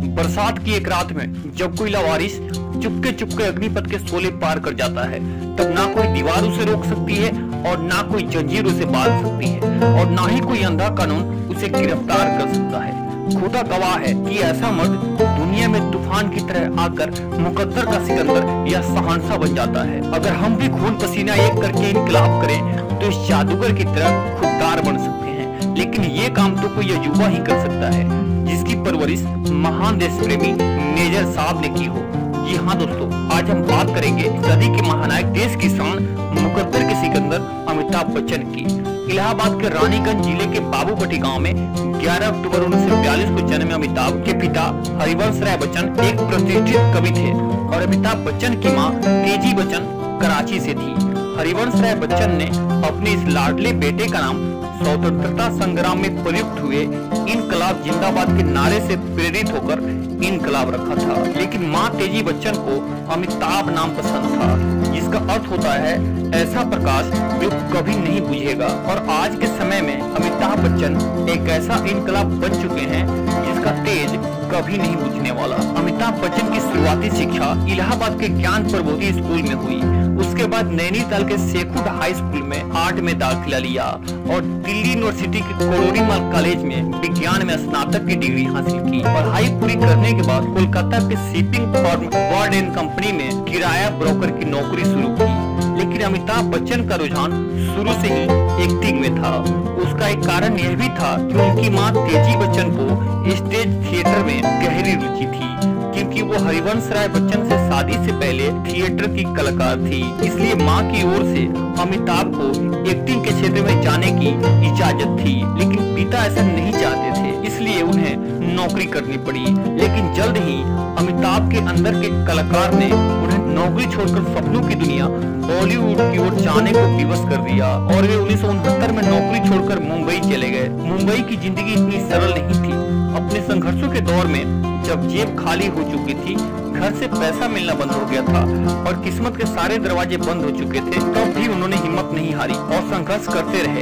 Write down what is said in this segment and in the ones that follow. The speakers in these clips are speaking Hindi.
बरसात की एक रात में जब कोई लावारिस चुपके चुपके अग्निपथ के शोले पार कर जाता है, तब ना कोई दीवार उसे रोक सकती है और ना कोई जंजीर उसे बांध सकती है और ना ही कोई अंधा कानून उसे गिरफ्तार कर सकता है। खुदा गवाह है कि ऐसा मर्द दुनिया में तूफान की तरह आकर मुकद्दर का सिकंदर या शहंशाह बन जाता है। अगर हम भी खून पसीना एक करके इनकलाब करें तो इस जादूगर की तरह खुददार बन सकते हैं, लेकिन ये काम तो कोई युवा ही कर सकता है जिसकी परवरिश महान देश प्रेमी मेजर साहब ने की हो। जी हाँ दोस्तों, आज हम बात करेंगे सदी के महानायक, देश की शान, मुकद्दर के सिकंदर अमिताभ बच्चन की। इलाहाबाद के रानीगंज जिले के बाबूपट्टी गांव में 11 अक्टूबर 1942 को जन्मे अमिताभ के पिता हरिवंश राय बच्चन एक प्रतिष्ठित कवि थे और अमिताभ बच्चन की मां तेजी बच्चन कराची से थी। हरिवंश राय बच्चन ने अपने इस लाडले बेटे का नाम स्वतंत्रता संग्राम में प्रयुक्त हुए इनकलाब जिंदाबाद के नारे से प्रेरित होकर इनकलाब रखा था, लेकिन मां तेजी बच्चन को अमिताभ नाम पसंद था, जिसका अर्थ होता है ऐसा प्रकाश जो कभी नहीं बुझेगा। और आज के समय में अमिताभ बच्चन एक ऐसा इनकलाब बन चुके हैं जिसका तेज कभी नहीं बुझने वाला। अमिताभ बच्चन की शुरुआती शिक्षा इलाहाबाद के ज्ञान प्रबोधि स्कूल में हुई। उसके बाद नैनीताल के सेखुड हाई स्कूल में आर्ट में दाखिला लिया और दिल्ली यूनिवर्सिटी के कोलोरीमल कॉलेज में विज्ञान में स्नातक की डिग्री हासिल की। पढ़ाई पूरी करने के बाद कोलकाता के shipping firm Bird and company में किराया ब्रोकर की नौकरी शुरू की। लेकिन अमिताभ बच्चन का रुझान शुरू से ही एक्टिंग में था। उसका एक कारण यह भी था कि उनकी मां तेजी बच्चन को स्टेज थिएटर में गहरी रुचि थी, क्योंकि वो हरिवंश राय बच्चन से शादी से पहले थिएटर की कलाकार थी। इसलिए मां की ओर से अमिताभ को एक्टिंग के क्षेत्र में जाने की इजाजत थी, लेकिन पिता ऐसा नहीं चाहते थे, इसलिए उन्हें नौकरी करनी पड़ी। लेकिन जल्द ही अमिताभ के अंदर के कलाकार ने उन्हें नौकरी छोड़कर सपनों की दुनिया बॉलीवुड की ओर जाने को विवश कर दिया और वे 1969 में नौकरी छोड़कर मुंबई चले गए। मुंबई की जिंदगी इतनी सरल नहीं थी। अपने संघर्षों के दौर में जब जेब खाली हो चुकी थी, घर से पैसा मिलना बंद हो गया था और किस्मत के सारे दरवाजे बंद हो चुके थे, तब भी उन्होंने हिम्मत नहीं हारी और संघर्ष करते रहे।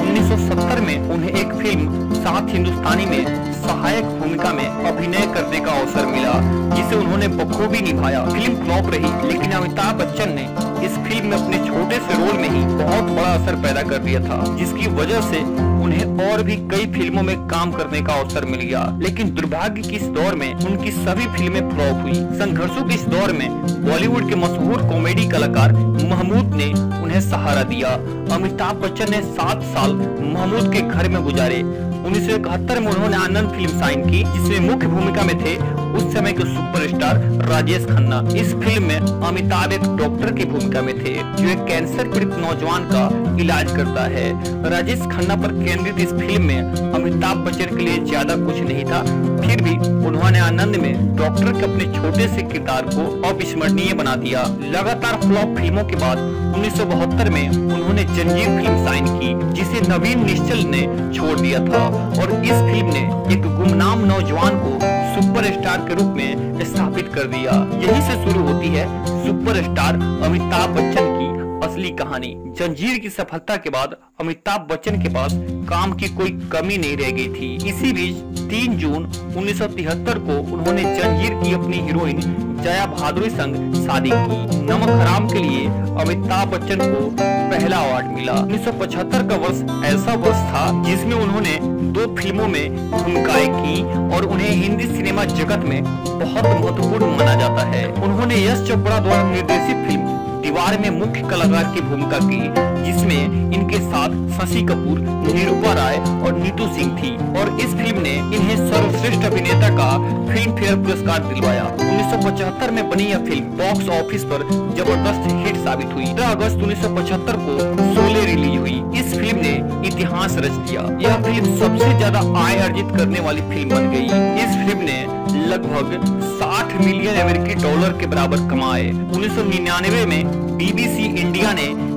1970 में उन्हें एक फिल्म सात हिंदुस्तानी में सहायक भूमिका में अभिनय करने का अवसर मिला, जिसे उन्होंने बखूबी निभाया। फिल्म फ्लॉप रही, लेकिन अमिताभ बच्चन ने इस फिल्म में अपने छोटे से रोल में ही बहुत बड़ा असर पैदा कर दिया था, जिसकी वजह से उन्हें और भी कई फिल्मों में काम करने का अवसर मिल गया। लेकिन दुर्भाग्य की इस दौर में उनकी सभी फिल्में फ्लॉप हुई। संघर्षों के इस दौर में बॉलीवुड के मशहूर कॉमेडी कलाकार महमूद ने उन्हें सहारा दिया। अमिताभ बच्चन ने 7 साल महमूद के घर में गुजारे। 1971 में उन्होंने आनंद फिल्म साइन की, जिसमें मुख्य भूमिका में थे उस समय के सुपरस्टार राजेश खन्ना। इस फिल्म में अमिताभ एक डॉक्टर की भूमिका में थे जो एक कैंसर पीड़ित नौजवान का इलाज करता है। राजेश खन्ना पर केंद्रित इस फिल्म में अमिताभ बच्चन के लिए ज्यादा कुछ नहीं था, फिर भी उन्होंने आनंद में डॉक्टर के अपने छोटे से किरदार को अविस्मरणीय बना दिया। लगातार फ्लॉप फिल्मों के बाद 1972 में उन्होंने जंजीर फिल्म साइन की, जिसे नवीन निश्चल ने छोड़ दिया था और इस फिल्म ने एक गुमनाम नौजवान को सुपरस्टार के रूप में स्थापित कर दिया। यहीं से शुरू होती है सुपरस्टार अमिताभ बच्चन की असली कहानी। जंजीर की सफलता के बाद अमिताभ बच्चन के पास काम की कोई कमी नहीं रह गई थी। इसी बीच 3 जून 1973 को उन्होंने जंजीर की अपनी हीरोइन जया भादुरी संग शादी की। नमक हराम के लिए अमिताभ बच्चन को पहला अवार्ड मिला। 1975 का वर्ष ऐसा वर्ष था जिसमें उन्होंने 2 फिल्मों में भूमिकाएं की और उन्हें हिंदी सिनेमा जगत में बहुत महत्वपूर्ण माना जाता है। उन्होंने यश चोपड़ा द्वारा निर्देशित फिल्म दीवार में मुख्य कलाकार की भूमिका की, जिसमें इनके साथ शशि कपूर, निरूपा राय और नीतू सिंह थी और इस फिल्म ने इन्हें सर्वश्रेष्ठ अभिनेता का फिल्म फेयर पुरस्कार दिलवाया। 1975 में बनी यह फिल्म बॉक्स ऑफिस पर जबरदस्त हिट साबित हुई। 15 अगस्त 1975 को शोले रिलीज हुई। इस फिल्म ने इतिहास रच दिया। यह फिल्म सबसे ज्यादा आय अर्जित करने वाली फिल्म बन गई। इस फिल्म ने लगभग 60 मिलियन अमेरिकी डॉलर के बराबर कमाए। 1999 में BBC इंडिया ने इस फिल्म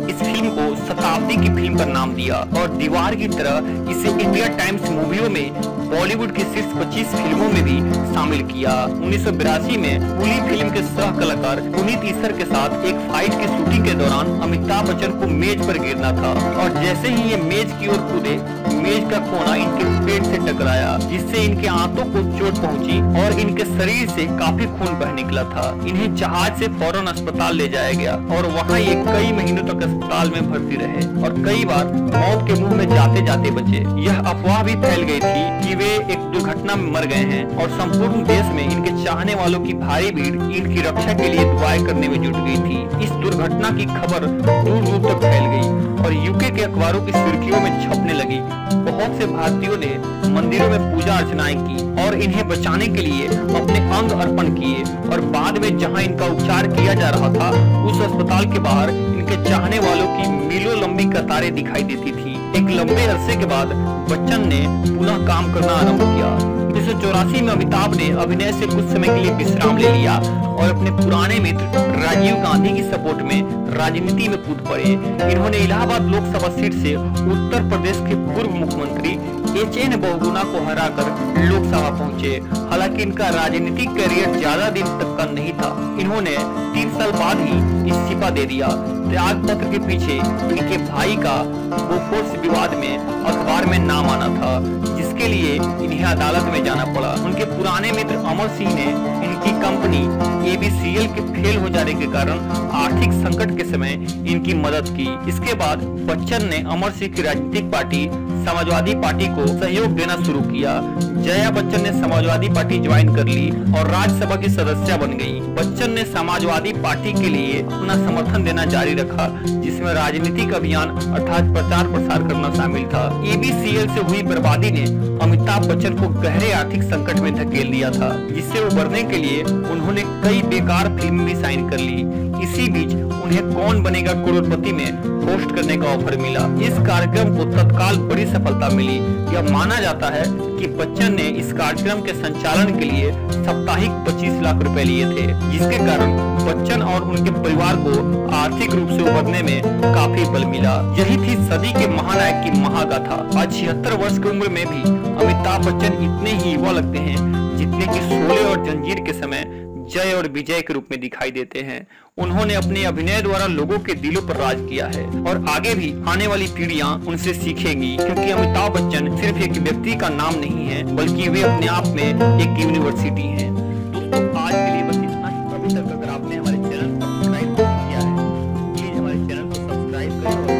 फिल्म को शताब्दी की फिल्म का नाम दिया और दीवार की तरह इसे इंडिया टाइम्स मूवियों में बॉलीवुड की शीर्ष 25 फिल्मों में भी शामिल किया। 1982 में कूली फिल्म के सह कलाकार पुनीत ईसर के साथ एक फाइट की शूटिंग के दौरान अमिताभ बच्चन को मेज पर गिरना था और जैसे ही ये मेज की ओर कूदे, मेज का कोना इनके पेट से टकराया, जिससे इनके आंतों को चोट पहुंची और इनके शरीर से काफी खून बह निकला था। इन्हें जहाज से फौरन अस्पताल ले जाया गया और वहां ये कई महीनों तक अस्पताल में भर्ती रहे और कई बार मौत के मुंह में जाते जाते बचे। यह अफवाह भी फैल गई थी कि वे एक दुर्घटना में मर गए हैं और संपूर्ण देश में इनके चाहने वालों की भारी भीड़ इनकी रक्षा के लिए दुआएं करने में जुट गई थी। इस दुर्घटना की खबर दूर दूर तक फैल गई और यूके के अखबारों की सुर्खियों में छपने लगी। बहुत से भारतीयों ने मंदिरों में पूजा अर्चनाएं की और इन्हें बचाने के लिए अपने अंग अर्पण किए और बाद में जहां इनका उपचार किया जा रहा था, उस अस्पताल के बाहर इनके चाहने वालों की मीलों लंबी कतारें दिखाई देती थी। एक लंबे अरसे के बाद बच्चन ने पुनः काम करना आरंभ किया। 1984 में अमिताभ ने अभिनय से कुछ समय के लिए विश्राम ले लिया और अपने पुराने मित्र राजीव गांधी की सपोर्ट में राजनीति में कूद पड़े। इन्होंने इलाहाबाद लोकसभा सीट से उत्तर प्रदेश के पूर्व मुख्यमंत्री एच.एन. बहुगुणा को हराकर लोकसभा पहुंचे। हालांकि इनका राजनीतिक करियर ज्यादा दिन तक का नहीं था। इन्होंने 3 साल बाद ही इस्तीफा दे दिया। त्याग पत्र के पीछे इनके भाई का बोफोर्स विवाद में अखबार में नाम आना था, जिसके लिए इन्हें अदालत में जाना पड़ा। उनके पुराने मित्र अमर सिंह ने इनकी कंपनी ABCL के फेल हो जाने के कारण आर्थिक संकट के समय इनकी मदद की। इसके बाद बच्चन ने अमर सिंह की राजनीतिक पार्टी समाजवादी पार्टी को सहयोग देना शुरू किया। जया बच्चन ने समाजवादी पार्टी ज्वाइन कर ली और राज्यसभा की सदस्य बन गई। बच्चन ने समाजवादी पार्टी के लिए अपना समर्थन देना जारी रखा, जिसमें राजनीतिक अभियान अर्थात प्रचार प्रसार करना शामिल था। ABCL से हुई बर्बादी ने अमिताभ बच्चन को गहरे आर्थिक संकट में धकेल दिया था, जिससे उबरने के लिए उन्होंने कई बेकार फिल्म भी साइन कर ली। इसी बीच उन्हें कौन बनेगा करोड़पति में होस्ट करने का ऑफर मिला। इस कार्यक्रम को तत्काल बड़ी सफलता मिली। यह माना जाता है कि बच्चन ने इस कार्यक्रम के संचालन के लिए साप्ताहिक 25 लाख रुपए लिए थे, जिसके कारण बच्चन और उनके परिवार को आर्थिक रूप से उबरने में काफी बल मिला। यही थी सदी के महानायक की महागाथा। आज 76 वर्ष की उम्र में भी अमिताभ बच्चन इतने ही युवा लगते हैं जितने कि शोले और जंजीर के समय जय और विजय के रूप में दिखाई देते हैं। उन्होंने अपने अभिनय द्वारा लोगों के दिलों पर राज किया है और आगे भी आने वाली पीढ़ियां उनसे सीखेंगी, क्योंकि अमिताभ बच्चन सिर्फ एक व्यक्ति का नाम नहीं है, बल्कि वे अपने आप में एक यूनिवर्सिटी हैं। दोस्तों, आज के लिए बस इतना ही। अभी तक अगर आपने हमारे चैनल को सब्सक्राइब नहीं किया है, प्लीज हमारे चैनल को सब्सक्राइब करें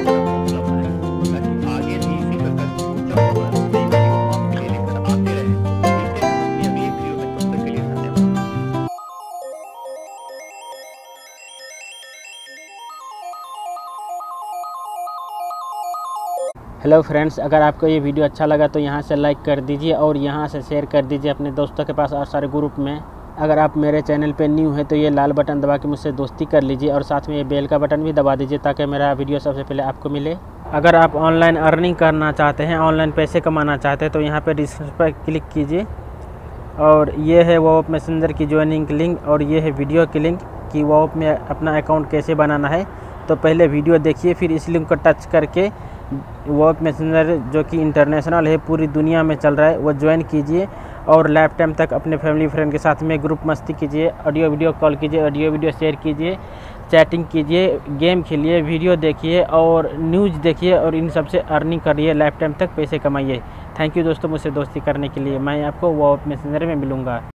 और ताकि आगे भी इसी प्रकार की आपके लिए लेकर आते रहे। मिलते हैं अगली वीडियो में, तब तक के लिए धन्यवाद। हेलो फ्रेंड्स, अगर आपको ये वीडियो अच्छा लगा तो यहाँ से लाइक कर दीजिए और यहाँ से शेयर कर दीजिए अपने दोस्तों के पास और सारे ग्रुप में। अगर आप मेरे चैनल पे न्यू हैं तो ये लाल बटन दबा के मुझसे दोस्ती कर लीजिए और साथ में ये बेल का बटन भी दबा दीजिए ताकि मेरा वीडियो सबसे पहले आपको मिले। अगर आप ऑनलाइन अर्निंग करना चाहते हैं, ऑनलाइन पैसे कमाना चाहते हैं तो यहाँ पर डिस्क्रिप्शन पर क्लिक कीजिए और ये है WhatsApp मैसेंजर की ज्वाइनिंग लिंक और ये है वीडियो की लिंक कि WhatsApp में अपना अकाउंट कैसे बनाना है। तो पहले वीडियो देखिए, फिर इस लिंक को टच करके WhatsApp मैसेंजर जो कि इंटरनेशनल है, पूरी दुनिया में चल रहा है, वो ज्वाइन कीजिए और लाइफ टाइम तक अपने फैमिली फ्रेंड के साथ में ग्रुप मस्ती कीजिए, ऑडियो वीडियो कॉल कीजिए, ऑडियो वीडियो शेयर कीजिए, चैटिंग कीजिए, गेम खेलिए, वीडियो देखिए और न्यूज़ देखिए और इन सब से अर्निंग करिए, लाइफ टाइम तक पैसे कमाइए। थैंक यू दोस्तों मुझसे दोस्ती करने के लिए। मैं आपको WhatsApp मैसेंजर में मिलूँगा।